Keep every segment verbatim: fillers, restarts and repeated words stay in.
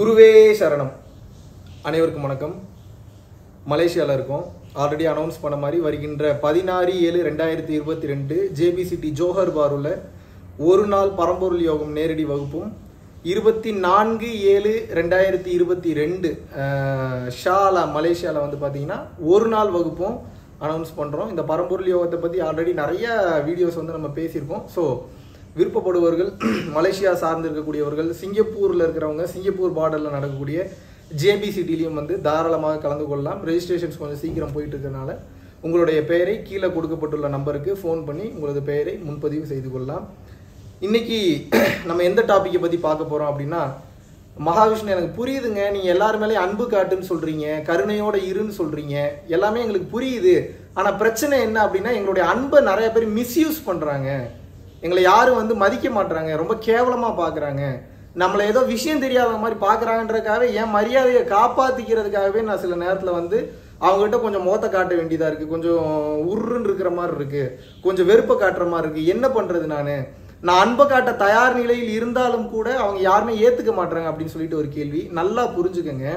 குருவே சரணம். அனைவருக்கும் வணக்கம். மலேசியாவில் இருக்கோம். ஆல்ரெடி அனௌன்ஸ் பண்ண மாதிரி வருகின்ற பதினாறு ஏழு ரெண்டாயிரத்தி இருபத்தி ரெண்டு ஜேபிசிடி ஜோஹர் பாருல ஒரு நாள் பரம்பொருள் யோகம் நேரடி வகுப்பும் இருபத்தி நான்கு ஏழு ரெண்டாயிரத்தி இருபத்தி ரெண்டு ஷாலா மலேசியாவில் வந்து பார்த்தீங்கன்னா ஒரு நாள் வகுப்பும் அனௌன்ஸ் பண்ணுறோம். இந்த பரம்பொருள் யோகத்தை பற்றி ஆல்ரெடி நிறைய வீடியோஸ் வந்து நம்ம பேசியிருக்கோம். ஸோ விருப்பப்படுவர்கள், மலேசியா சார்ந்து இருக்கக்கூடியவர்கள், சிங்கப்பூரில் இருக்கிறவங்க, சிங்கப்பூர் பார்டரில் நடக்கக்கூடிய ஜேபிசிடிலையும் வந்து தாராளமாக கலந்து கொள்ளலாம். ரெஜிஸ்ட்ரேஷன்ஸ் கொஞ்சம் சீக்கிரம் போயிட்டு இருக்கிறதுனால உங்களுடைய பெயரை கீழே கொடுக்கப்பட்டுள்ள நம்பருக்கு ஃபோன் பண்ணி உங்களது பெயரை முன்பதிவு செய்து கொள்ளலாம். இன்னைக்கு நம்ம எந்த டாப்பிக்கை பற்றி பார்க்க போகிறோம் அப்படின்னா, மகாவிஷ்ணு எனக்கு புரியுதுங்க, நீங்கள் எல்லாரும் மேலே அன்பு காட்டுன்னு சொல்கிறீங்க, கருணையோட இருன்னு சொல்கிறீங்க, எல்லாமே எங்களுக்கு புரியுது. ஆனால் பிரச்சனை என்ன அப்படின்னா, எங்களுடைய அன்பை நிறைய பேர் மிஸ்யூஸ் பண்ணுறாங்க, எங்களை யாரும் வந்து மதிக்க மாட்டுறாங்க, ரொம்ப கேவலமாக பார்க்குறாங்க, நம்மளை ஏதோ விஷயம் தெரியாத மாதிரி பார்க்குறாங்கன்றதுக்காகவே என் மரியாதையை காப்பாற்றிக்கிறதுக்காகவே நான் சில நேரத்தில் வந்து அவங்ககிட்ட கொஞ்சம் மோத்த காட்ட வேண்டியதாக இருக்குது, கொஞ்சம் உருன்னு இருக்கிற மாதிரி இருக்குது, கொஞ்சம் வெறுப்பை காட்டுற மாதிரி இருக்குது. என்ன பண்ணுறது? நான் நான் அன்பை காட்ட தயார் நிலையில் இருந்தாலும் கூட அவங்க யாருமே ஏற்றுக்க மாட்டாங்க அப்படின்னு சொல்லிட்டு ஒரு கேள்வி. நல்லா புரிஞ்சுக்கங்க.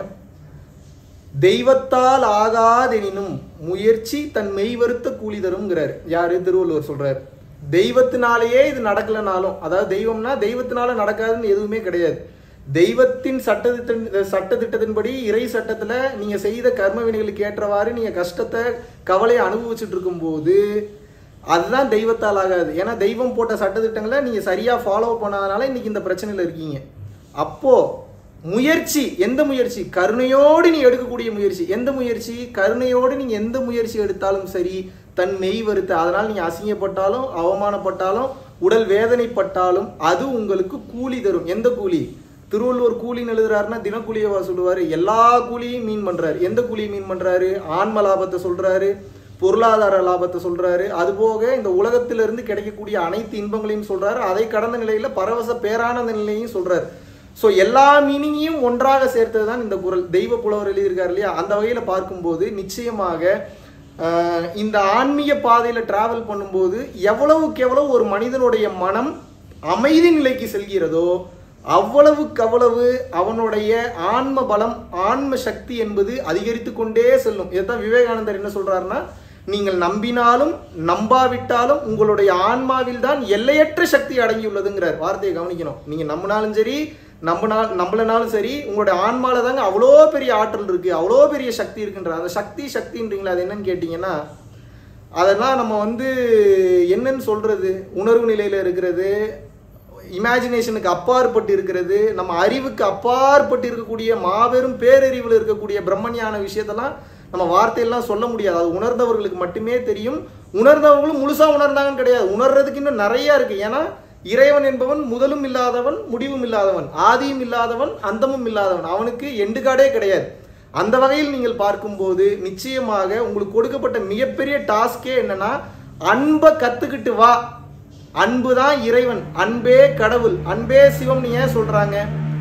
தெய்வத்தால் ஆகாதெனினும் முயற்சி தன் மெய் வருத்த கூலி தரும்ங்கிறார். யாரு? திருவள்ளுவர் சொல்றார். தெய்வத்தினாலேயே இது நடக்கலனாலும், அதாவது தெய்வம்னா தெய்வத்தினால நடக்காதுன்னு எதுவுமே கிடையாது. தெய்வத்தின் சட்டத்திட்ட சட்டத்திட்டத்தின்படி இறை சட்டத்துல நீங்க செய்த கர்ம வினைகளுக்கு ஏற்றவாறு நீங்க கஷ்டத்தை கவலையை அனுபவிச்சுட்டு இருக்கும் போது அதுதான் தெய்வத்தால் ஆகாது. ஏன்னா தெய்வம் போட்ட சட்டத்திட்டங்களை நீங்க சரியா ஃபாலோ பண்ணாதனால இன்னைக்கு இந்த பிரச்சனையில இருக்கீங்க. அப்போ முயற்சி, எந்த முயற்சி? கருணையோடு நீ எடுக்கக்கூடிய முயற்சி. எந்த முயற்சி? கருணையோடு நீங்க எந்த முயற்சி எடுத்தாலும் சரி, தன் மெய் வருத்த, அதனால் நீங்க அசிங்கப்பட்டாலும் அவமானப்பட்டாலும் உடல் வேதனைப்பட்டாலும் அது உங்களுக்கு கூலி தரும். எந்த கூலி? திருவள்ளுவர் கூலின்னு எழுதுறாருன்னா தினக்கூலியவா சொல்லுவாரு? எல்லா கூலியும் மீன் பண்றாரு. எந்த கூலியை மீன் பண்றாரு? ஆன்ம லாபத்தை சொல்றாரு, பொருளாதார லாபத்தை சொல்றாரு, அதுபோக இந்த உலகத்திலிருந்து கிடைக்கக்கூடிய அனைத்து இன்பங்களையும் சொல்றாரு, அதை கடந்த நிலையில பரவச பேரானந்த நிலையையும் சொல்றாரு. ஸோ எல்லா மீனிங்கையும் ஒன்றாக சேர்த்தது தான் இந்த குறள். தெய்வ புலவர் எழுதியிருக்காரு இல்லையா? அந்த வகையில பார்க்கும்போது நிச்சயமாக இந்த ஆன்மீக பாதையில டிராவல் பண்ணும்போது எவ்வளவுக்கு எவ்வளவு ஒரு மனிதனுடைய மனம் அமைதி நிலைக்கு செல்கிறதோ அவ்வளவுக்கு அவ்வளவு அவனுடைய ஆன்ம பலம், ஆன்ம சக்தி என்பது அதிகரித்து கொண்டே செல்லும். இதைத்தான் விவேகானந்தர் என்ன சொல்றாருன்னா, நீங்கள் நம்பினாலும் நம்பாவிட்டாலும் உங்களுடைய ஆன்மாவில் தான் எல்லையற்ற சக்தி அடங்கியுள்ளதுங்கிறார். வார்த்தையை கவனிக்கணும். நீங்க நம்பினாலும் சரி, நம்பினால் நம்பலனாலும் சரி, உங்களுடைய ஆன்மால தாங்க அவ்வளோ பெரிய ஆற்றல் இருக்கு, அவ்வளோ பெரிய சக்தி இருக்குன்ற. அந்த சக்தி சக்தின்றீங்களா, அது என்னன்னு கேட்டீங்கன்னா, அதெல்லாம் நம்ம வந்து என்னன்னு சொல்றது, உணர்வு நிலையில இருக்கிறது, இமேஜினேஷனுக்கு அப்பாற்பட்டு இருக்கிறது, நம்ம அறிவுக்கு அப்பாற்பட்டு இருக்கக்கூடிய மாபெரும் பேரறிவில் இருக்கக்கூடிய பிரம்மஞான விஷயத்தெல்லாம் நம்ம வார்த்தையெல்லாம் சொல்ல முடியாது. அது உணர்ந்தவர்களுக்கு மட்டுமே தெரியும். உணர்ந்தவர்களும் முழுசா உணர்ந்தாங்கன்னு கிடையாது, உணர்றதுக்கு இன்னும் நிறைய இருக்கு. ஏன்னா இறைவன் என்பவன் முதலும் இல்லாதவன், முடிவும் இல்லாதவன், ஆதியும் இல்லாதவன், அந்தமும் இல்லாதவன், அவனுக்கு எண்டுகாடே கிடையாது. அந்த வகையில் நீங்கள் பார்க்கும்போது நிச்சயமாக உங்களுக்கு கொடுக்கப்பட்ட மிகப்பெரிய டாஸ்கே என்னன்னா, அன்பை கத்துக்கிட்டு வா. அன்புதான் இறைவன், அன்பே கடவுள், அன்பே சிவம். நீ ஏன் சொல்றாங்க?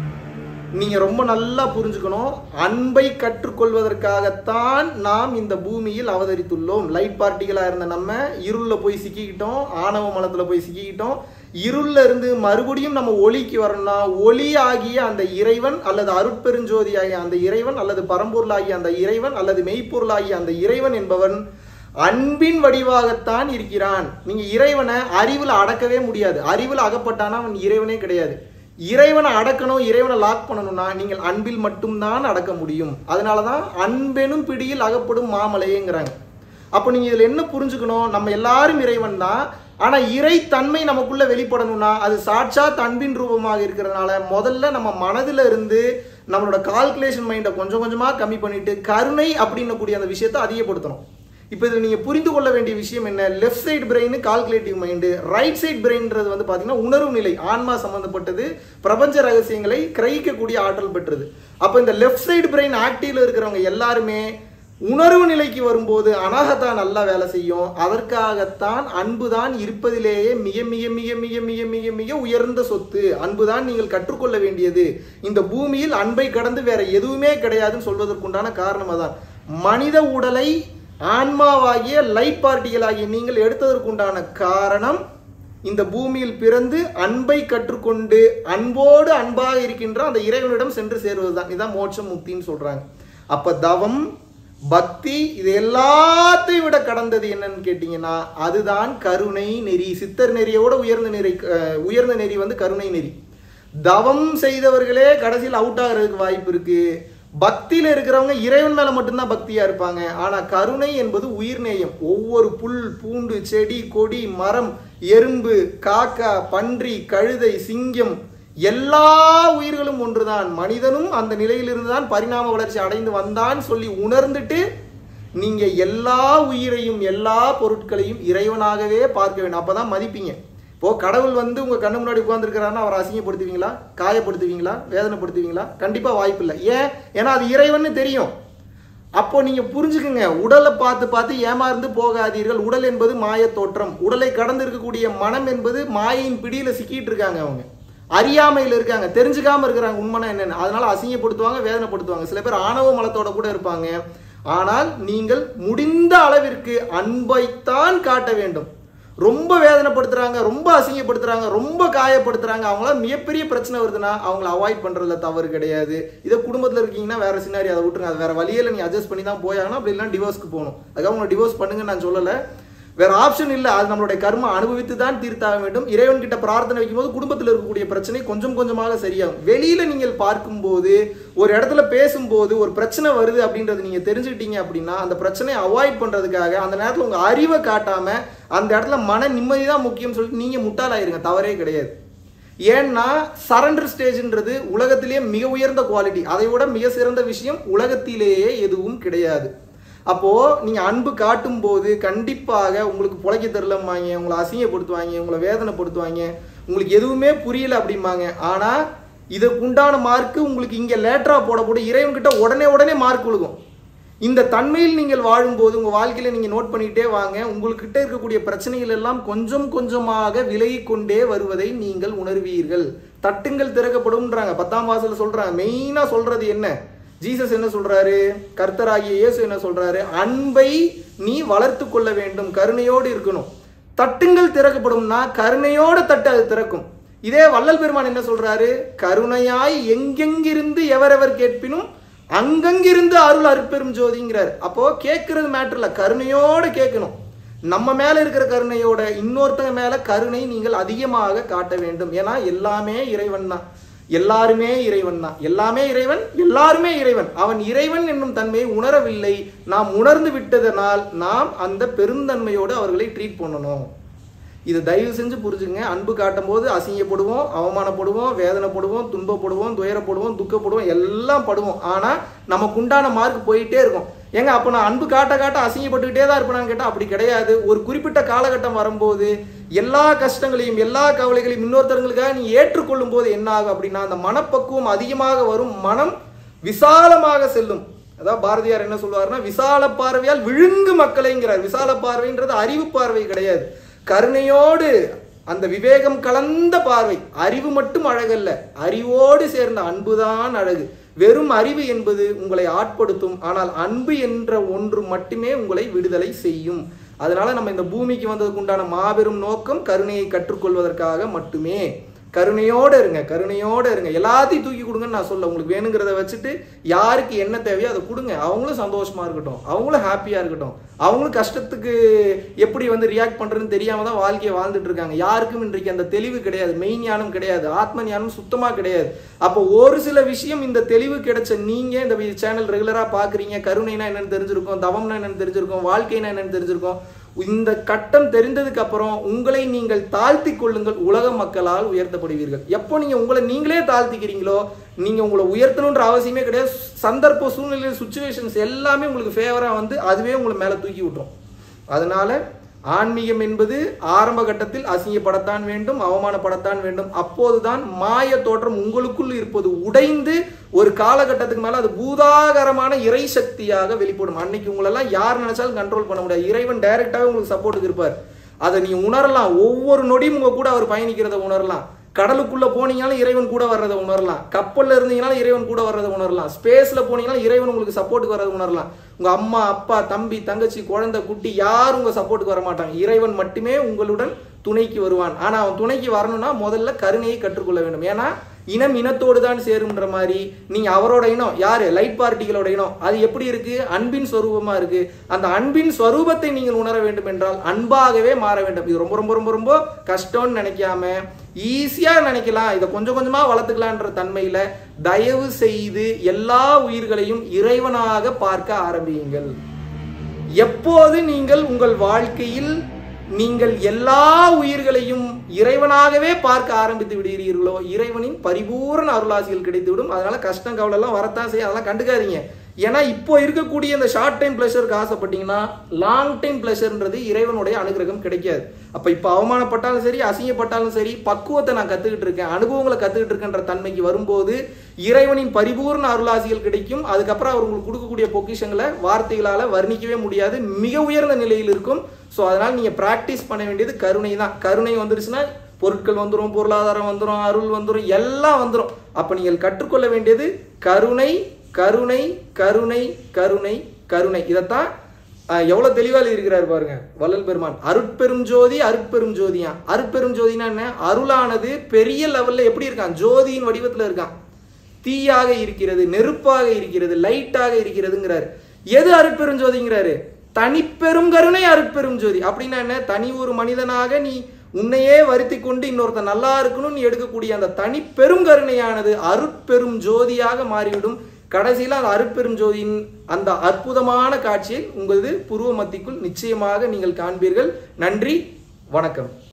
நீங்க ரொம்ப நல்லா புரிஞ்சுக்கணும். அன்பை கற்றுக்கொள்வதற்காகத்தான் நாம் இந்த பூமியில் அவதரித்துள்ளோம். லைட் பார்ட்டிகளா இருந்த நம்ம இருள்ல போய் சிக்கிக்கிட்டோம், ஆணவ மலத்துல போய் சிக்கிக்கிட்டோம். இருள்ல இருந்து மறுபடியும் நம்ம ஒளிக்கு வரணும்னா, ஒளி ஆகிய அந்த இறைவன் அல்லது அருட்பெருஞ்சோதி ஆகிய அந்த இறைவன் அல்லது பரம்பொருள் ஆகிய அந்த இறைவன் அல்லது மெய்ப்பொருள் ஆகிய அந்த இறைவன் என்பவன் அன்பின் வடிவாகத்தான் இருக்கிறான். நீங்க இறைவனை அறிவுல அடக்கவே முடியாது. அறிவுல அகப்பட்டானா அவன் இறைவனே கிடையாது. இறைவனை அடக்கணும், இறைவனை லாக் பண்ணணும்னா நீங்கள் அன்பில் மட்டும்தான் அடக்க முடியும். அதனாலதான் அன்பெனும் பிடியில் அகப்படும் மாமலையேங்கிறாங்க. அப்போ நீங்க இதுல என்ன புரிஞ்சுக்கணும்? நம்ம எல்லாரும் இறைவன் தான். ஆனா இறை தன்மை நமக்குள்ள வெளிப்படணும்னா அது சாட்சாத் அன்பின் ரூபமாக இருக்கிறதுனால முதல்ல நம்ம மனதில் இருந்து நம்மளோட கால்குலேஷன் மைண்டை கொஞ்சம் கொஞ்சமா கம்மி பண்ணிட்டு கருணை அப்படின்னு கூடிய அந்த விஷயத்தை அதிகப்படுத்தணும். இப்போ இதில் நீங்கள் புரிந்து கொள்ள வேண்டிய விஷயம் என்ன? Left side brain calculative mind, right side பிரெயின்றது வந்து பார்த்தீங்கன்னா உணர்வு நிலை, ஆன்மா சம்பந்தப்பட்டது, பிரபஞ்ச ரகசியங்களை கிரகிக்கக்கூடிய ஆற்றல் பெற்றது. அப்போ இந்த லெஃப்ட் சைடு பிரெயின் ஆக்டிவ்ல இருக்கிறவங்க எல்லாருமே உணர்வு நிலைக்கு வரும்போது அனாகத்தா நல்லா வேலை செய்யும். அதற்காகத்தான் அன்புதான் இருப்பதிலேயே மிக மிக மிக மிக மிக மிக மிக உயர்ந்த சொத்து. அன்புதான் நீங்கள் கற்றுக்கொள்ள வேண்டியது. இந்த பூமியில் அன்பை கடந்து வேற எதுவுமே கிடையாதுன்னு சொல்வதற்குண்டான காரணம் அதான். மனித உடலை ஆன்மாவாகிய லைட் பார்ட்டிகளாகிய நீங்கள் எடுத்ததற்குண்டான காரணம் இந்த பூமியில் பிறந்து அன்பை கற்றுக்கொண்டு அன்போடு அன்பாக இருக்கின்ற அந்த இறைவனிடம் சென்று சேருவதுதான். இதுதான் மோட்சம் முக்தின்னு சொல்றாங்க. அப்ப தவம் பக்தி இது எல்லாத்தையும் விட கடந்தது என்னன்னு கேட்டீங்கன்னா அதுதான் கருணை நெறி. சித்தர் நெறியோட உயர்ந்த நெறி உயர்ந்த நெறி வந்து கருணை நெறி. தவம் செய்தவர்களே கடைசியில் அவுட் ஆகிறதுக்கு வாய்ப்பு இருக்கு. பக்தியில இருக்கிறவங்க இறைவன் மேல மட்டும்தான் பக்தியா இருப்பாங்க. ஆனா கருணை என்பது உயிர்நேயம். ஒவ்வொரு புல் பூண்டு செடி கொடி மரம் எறும்பு காக்கா பன்றி கழுதை சிங்கம் எல்லா உயிர்களும் ஒன்றுதான். மனிதனும் அந்த நிலையிலிருந்து தான் பரிணாம வளர்ச்சி அடைந்து வந்தான் சொல்லி உணர்ந்துட்டு நீங்க எல்லா உயிரையும் எல்லா பொருட்களையும் இறைவனாகவே பார்க்க வேண்டும். அப்பதான் மதிப்பீங்க. இப்போ கடவுள் வந்து உங்க கண்ணு முன்னாடி உட்கார்ந்துருக்கிறாருன்னா அவரை அசிங்கப்படுத்துவீங்களா, காயப்படுத்துவீங்களா, வேதனைப்படுத்துவீங்களா? கண்டிப்பா வாய்ப்பு இல்லை. ஏன்? ஏன்னா அது இறைவன்னு தெரியும். அப்போ நீங்க புரிஞ்சுக்குங்க, உடலை பார்த்து பார்த்து ஏமாந்து போகாதீர்கள். உடல் என்பது மாய தோற்றம். உடலை கடந்து இருக்கக்கூடிய மனம் என்பது மாயின் பிடியில சிக்கிட்டு இருக்காங்க. அவங்க அறியாமையில் இருக்காங்க, தெரிஞ்சுக்காம இருக்கிறாங்க உண்மைனா என்னன்னு. அதனால அசிங்கப்படுத்துவாங்க, வேதனைப்படுத்துவாங்க. சில பேர் ஆணவ மலத்தோட கூட இருப்பாங்க. ஆனால் நீங்கள் முடிந்த அளவிற்கு அன்பைத்தான் காட்ட வேண்டும். ரொம்ப வேதனைப்படுத்துறாங்க, ரொம்ப அசிங்கப்படுத்துறாங்க, ரொம்ப காயப்படுத்துறாங்க, அவங்களால மிகப்பெரிய பிரச்சனை வருதுன்னா அவங்கள அவாய்ட் பண்றதுல தவறு கிடையாது. இதை குடும்பத்தில் இருக்கீங்கன்னா வேற சினாரி அதை விட்டுருங்க. அது வேற வழியில நீ அட்ஜஸ்ட் பண்ணி தான் போயாகணும். அப்படி இல்லைன்னா டிவோர்ஸ்க்கு போகணும். அதுக்காக உங்களை டிவோர்ஸ் பண்ணுங்க நான் சொல்லலை, வேற ஆப்ஷன் இல்லை. அது நம்மளுடைய கர்மம் அனுபவித்து தான் தீர்த்தாக வேண்டும். இறைவன் கிட்ட பிரார்த்தனை வைக்கும்போது குடும்பத்தில் இருக்கக்கூடிய பிரச்சனை கொஞ்சம் கொஞ்சமாக சரியாகும். வெளியில நீங்கள் பார்க்கும்போது ஒரு இடத்துல பேசும்போது ஒரு பிரச்சனை வருது அப்படின்றது நீங்க தெரிஞ்சுக்கிட்டீங்க அப்படின்னா அந்த பிரச்சனையை அவாய்ட் பண்றதுக்காக அந்த நேரத்தில் உங்க அறிவை காட்டாம அந்த இடத்துல மன நிம்மதி தான் முக்கியம் சொல்லிட்டு நீங்க முட்டாளாயிருங்க, தவறே கிடையாது. ஏன்னா சரண்டர் ஸ்டேஜ்ன்றது உலகத்திலேயே மிக உயர்ந்த குவாலிட்டி. அதை விட மிக சிறந்த விஷயம் உலகத்திலேயே எதுவும் கிடையாது. அப்போ நீங்க அன்பு காட்டும் போது கண்டிப்பாக உங்களுக்கு பொழைக்க தெரியலம்பாங்க, உங்களை அசிங்கப்படுத்துவாங்க, உங்களை வேதனைப்படுத்துவாங்க, உங்களுக்கு எதுவுமே புரியல அப்படிம்பாங்க. ஆனா இதுக்கு உண்டான மார்க்கு உங்களுக்கு இங்க லேட்டரா போட போட இறைவன் கிட்ட உடனே உடனே மார்க் விழுகும். இந்த தன்மையில் நீங்கள் வாழும்போது உங்க வாழ்க்கையில நீங்க நோட் பண்ணிக்கிட்டே வாங்க, உங்கள்கிட்ட இருக்கக்கூடிய பிரச்சனைகள் எல்லாம் கொஞ்சம் கொஞ்சமாக விலகி கொண்டே வருவதை நீங்கள் உணர்வீர்கள். தட்டுங்கள் திறக்கப்படும்ன்றாங்க, பத்தாம் வாசல் சொல்றாங்க. மெயினா சொல்றது என்ன? ஜீசஸ் என்ன சொல்றாரு? கர்த்தராகிய இயேசு என்ன சொல்றாரு? அன்பை நீ வளர்த்து கொள்ள வேண்டும், கருணையோடு இருக்கணும். தட்டுங்கள் திறக்கப்படும்னா கருணையோடு தட்டு அது திறக்கும். இதே வள்ளல் பெருமான் என்ன சொல்றாரு? கருணையாய் எங்கெங்கிருந்து எவரெவர் கேட்பினும் அங்கங்கிருந்து அருள் அருட்பெரும் ஜோதிங்கிறார். அப்போ கேட்கறது மேட்டர் இல்ல, கருணையோடு கேட்கணும். நம்ம மேல இருக்கிற கருணையோட இன்னொருத்தங்க மேல கருணை நீங்கள் அதிகமாக காட்ட வேண்டும். ஏன்னா எல்லாமே இறைவன் தான், எல்லாருமே இறைவன் தான், எல்லாமே இறைவன், எல்லாருமே இறைவன். அவன் இறைவன் என்னும் தன்மையை உணரவில்லை. நாம் உணர்ந்து விட்டதனால் நாம் அந்த பெருந்தன்மையோடு அவர்களை ட்ரீட் பண்ணணும். இதை தயவு செஞ்சு புரிஞ்சுங்க. அன்பு காட்டும் போது அசிங்கப்படுவோம், அவமானப்படுவோம், வேதனைப்படுவோம், துன்பப்படுவோம், துயரப்படுவோம், துக்கப்படுவோம், எல்லாம் படுவோம். ஆனா நமக்கு உண்டான மார்க் போயிட்டே இருக்கும். ஏங்க அப்போ நான் அன்பு காட்ட காட்ட அசிங்கப்பட்டுக்கிட்டே தான் இருப்பேனான்னு கேட்டால் அப்படி கிடையாது. ஒரு குறிப்பிட்ட காலகட்டம் வரும்போது எல்லா கஷ்டங்களையும் எல்லா கவலைகளையும் இன்னொருத்தவங்களுக்காக நீ ஏற்றுக்கொள்ளும் போது என்ன ஆகும் அப்படின்னா அந்த மனப்பக்குவம் அதிகமாக வரும், மனம் விசாலமாக செல்லும். அதாவது பாரதியார் என்ன சொல்லுவாருன்னா விசால பார்வையால் விழுங்கு மக்களைங்கிறார். விசால பார்வைன்றது அறிவு பார்வை கிடையாது, கருணையோடு அந்த விவேகம் கலந்த பார்வை. அறிவு மட்டும் அழகல்ல, அறிவோடு சேர்ந்த அன்புதான் அழகு. வெறும் அறிவு என்பது உங்களை ஆட்படுத்தும், ஆனால் அன்பு என்ற ஒன்று மட்டுமே உங்களை விடுதலை செய்யும். அதனால நம்ம இந்த பூமிக்கு வந்ததுக்கு உண்டான மாபெரும் நோக்கம் கருணையை கற்றுக்கொள்வதற்காக மட்டுமே. கருணையோடு இருங்க, கருணையோடு இருங்க. எல்லாத்தையும் தூக்கி கொடுங்கன்னு நான் சொல்ல, உங்களுக்கு வேணுங்கிறத வச்சுட்டு யாருக்கு என்ன தேவையோ அதை கொடுங்க. அவங்களும் சந்தோஷமா இருக்கட்டும், அவங்களும் ஹாப்பியா இருக்கட்டும். அவங்களும் கஷ்டத்துக்கு எப்படி வந்து ரியாக்ட் பண்றதுன்னு தெரியாம தான் வாழ்க்கையை வாழ்ந்துட்டு இருக்காங்க. யாருக்கும் இன்றைக்கு அந்த தெளிவு கிடையாது, மெய் ஞானம் கிடையாது, ஆத்ம ஞானம் சுத்தமா கிடையாது. அப்போ ஒரு சில விஷயம் இந்த தெளிவு கிடைச்ச நீங்க இந்த சேனல் ரெகுலரா பாக்குறீங்க. கருணைனா என்னன்னு தெரிஞ்சிருக்கும், தவம்னா என்னன்னு தெரிஞ்சிருக்கும், வாழ்க்கைனா என்னன்னு தெரிஞ்சிருக்கும். இந்த கட்டம் தெரிந்ததுக்கு அப்புறம் உங்களை நீங்கள் தாழ்த்தி கொள்ளுங்கள், உலக மக்களால் உயர்த்தப்படுவீர்கள். எப்போ நீங்க உங்களை நீங்களே தாழ்த்திக்கிறீங்களோ நீங்க உங்களை உயர்த்தணுன்ற அவசியமே கிடையாது. சந்தர்ப்ப சூழ்நிலை சுச்சுவேஷன்ஸ் எல்லாமே உங்களுக்கு ஃபேவரா வந்து அதுவே உங்களை மேல தூக்கி விட்டுரும். அதனால ஆன்மீகம் என்பது ஆரம்ப கட்டத்தில் அசிங்கப்படத்தான் வேண்டும், அவமானப்படத்தான் வேண்டும். அப்போதுதான் மாய தோற்றம் உங்களுக்குள் இருப்பது உடைந்து ஒரு காலகட்டத்துக்கு மேல அது பூதாகரமான இறை சக்தியாக வெளிப்படும். அன்னைக்கு உங்களெல்லாம் யார் நினைச்சாலும் கண்ட்ரோல் பண்ண முடியாது. இறைவன் டைரக்டாவே உங்களுக்கு சப்போர்ட்டுக்கு இருப்பார். அதை நீ உணரலாம். ஒவ்வொரு நொடியும் உங்க கூட அவர் பயணிக்கிறத உணரலாம். கடலுக்குள்ள போனீங்கனாலும் இறைவன் கூட வர்றதை உணரலாம். கப்பல்ல இருந்தீங்கனாலும் இறைவன் கூட வர்றதை உணரலாம். ஸ்பேஸ்ல போனீங்கனாலும் இறைவன் உங்களுக்கு சப்போர்ட்டுக்கு வர்றதை உணரலாம். உங்க அம்மா அப்பா தம்பி தங்கச்சி குழந்தை குட்டி யாரும் உங்க சப்போர்ட்டுக்கு வர மாட்டாங்க. இறைவன் மட்டுமே உங்களுடன் துணைக்கு வருவான். ஆனா அவன் துணைக்கு வரணும்னா முதல்ல கருணையை கற்றுக்கொள்ள வேண்டும். ஏன்னா இனம் இனத்தோடு தான் சேரும்ன்ற மாதிரி நீங்க அவரோட இனம் யாரு, லைட் பார்ட்டிகளோட இனம், அது எப்படி இருக்கு, அன்பின் ஸ்வரூபமா இருக்கு. அந்த அன்பின் ஸ்வரூபத்தை நீங்கள் உணர வேண்டும் என்றால் அன்பாகவே மாற வேண்டும். இது ரொம்ப ரொம்ப ரொம்ப ரொம்ப கஷ்டம்னு நினைக்காம ஈஸியா நினைக்கலாம், இதை கொஞ்சம் கொஞ்சமா வளர்த்துக்கலான்ற தன்மையில தயவு செய்து எல்லா உயிர்களையும் இறைவனாக பார்க்க ஆரம்பியுங்கள். எப்போது நீங்கள் உங்கள் வாழ்க்கையில் நீங்கள் எல்லா உயிர்களையும் இறைவனாகவே பார்க்க ஆரம்பித்து விடுகிறீர்களோ இறைவனின் பரிபூர்ண அருளாசிகள் கிடைத்துவிடும். அதனால கஷ்டம் கவலை எல்லாம் வரத்தான் செய்ய, அதெல்லாம் கண்டுக்காதீங்க. ஏன்னா இப்போ இருக்கக்கூடிய இந்த ஷார்ட் டைம் பிளஷருக்கு ஆசைப்பட்டீங்கன்னா லாங் டைம் பிளஷர்ன்றது இறைவனுடைய அனுகிரகம் கிடைக்காது. அப்போ இப்போ அவமானப்பட்டாலும் சரி அசிங்கப்பட்டாலும் சரி பக்குவத்தை நான் கற்றுக்கிட்டு இருக்கேன், அனுபவங்களை கற்றுக்கிட்டு இருக்கேன்ற தன்மைக்கு வரும்போது இறைவனின் பரிபூர்ண அருளாசிகள் கிடைக்கும். அதுக்கப்புறம் அவர் உங்களுக்கு கொடுக்கக்கூடிய பொக்கிஷங்களை வார்த்தைகளால் வர்ணிக்கவே முடியாது, மிக உயர்ந்த நிலையில் இருக்கும். ஸோ அதனால் நீங்கள் ப்ராக்டிஸ் பண்ண வேண்டியது கருணை தான். கருணை வந்துருச்சுன்னா பொருட்கள் வந்துடும், பொருளாதாரம் வந்துடும், அருள் வந்துடும், எல்லாம் வந்துடும். அப்போ நீங்கள் கற்றுக்கொள்ள வேண்டியது கருணை கருணை கருணை கருணை கருணை. இதைத்தான் எவ்வளவு தெளிவாக இருக்கிறார் பாருங்க வள்ளல் பெருமான். அருட்பெரும் ஜோதி அருட்பெரும் ஜோதியா. அருட்பெரும் ஜோதினா என்ன, அருளானது பெரிய லெவல்ல எப்படி இருக்கான், ஜோதியின் வடிவத்தில் இருக்கான், தீயாக இருக்கிறது, நெருப்பாக இருக்கிறது, லைட்டாக இருக்கிறதுங்கிறாரு. எது அருட்பெரும் ஜோதிங்கிறாரு, தனிப்பெரும் கருணை அருட்பெரும் ஜோதி. அப்படின்னா என்ன, தனி ஒரு மனிதனாக நீ உன்னையே வருத்தி கொண்டு இன்னொருத்த நல்லா இருக்கணும்னு எடுக்கக்கூடிய அந்த தனி பெரும் கருணையானது அருட்பெரும் ஜோதியாக மாறிவிடும். கடைசியில் அந்த அருட்பெரும் ஜோதியின் அந்த அற்புதமான காட்சியை உங்களது புருவ மத்திக்குள் நிச்சயமாக நீங்கள் காண்பீர்கள். நன்றி, வணக்கம்.